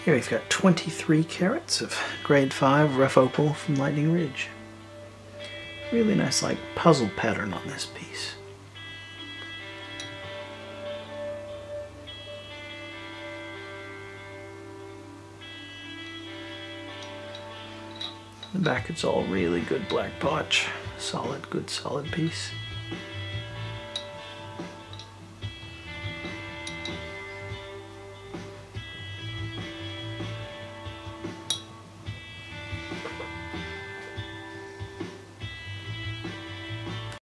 Here we've got 23 carats of grade 5 rough opal from Lightning Ridge. Really nice like puzzle pattern on this piece. The back it's all really good black potch. Solid, good solid piece.